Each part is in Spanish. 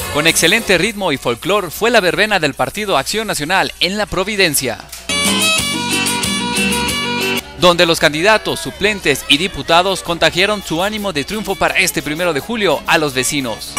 Con excelente ritmo y folclor fue la verbena del Partido Acción Nacional en la Providencia, donde los candidatos, suplentes y diputados contagiaron su ánimo de triunfo para este 1 de julio a los vecinos.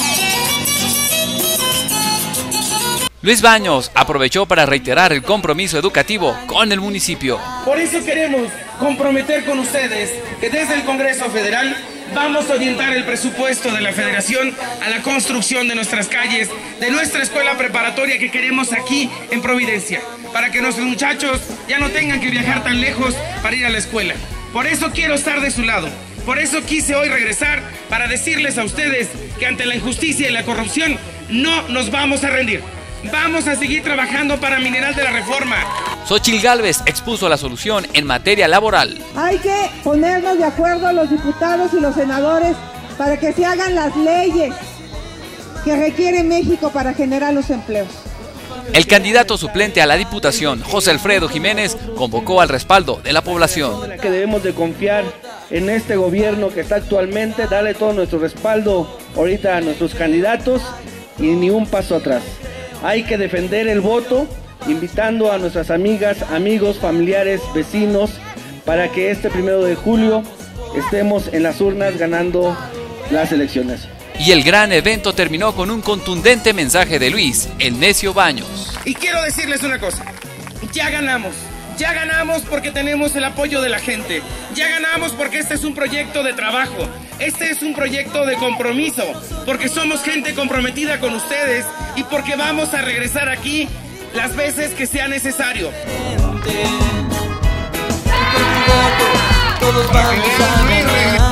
Luis Baños aprovechó para reiterar el compromiso educativo con el municipio. Por eso queremos comprometer con ustedes que desde el Congreso Federal vamos a orientar el presupuesto de la Federación a la construcción de nuestras calles, de nuestra escuela preparatoria que queremos aquí en Providencia, para que nuestros muchachos ya no tengan que viajar tan lejos para ir a la escuela. Por eso quiero estar de su lado. Por eso quise hoy regresar para decirles a ustedes que ante la injusticia y la corrupción no nos vamos a rendir. Vamos a seguir trabajando para Mineral de la Reforma. Xóchitl Gálvez expuso la solución en materia laboral. Hay que ponernos de acuerdo los diputados y los senadores para que se hagan las leyes que requiere México para generar los empleos. El candidato suplente a la Diputación, José Alfredo Jiménez, convocó al respaldo de la población. Que debemos de confiar en este gobierno que está actualmente, darle todo nuestro respaldo ahorita a nuestros candidatos y ni un paso atrás. Hay que defender el voto, invitando a nuestras amigas, amigos, familiares, vecinos, para que este 1 de julio estemos en las urnas ganando las elecciones. Y el gran evento terminó con un contundente mensaje de Luis, el necio Baños. Y quiero decirles una cosa, ya ganamos. Ya ganamos porque tenemos el apoyo de la gente. Ya ganamos porque este es un proyecto de trabajo. Este es un proyecto de compromiso. Porque somos gente comprometida con ustedes y porque vamos a regresar aquí las veces que sea necesario. Todos vamos a ganar.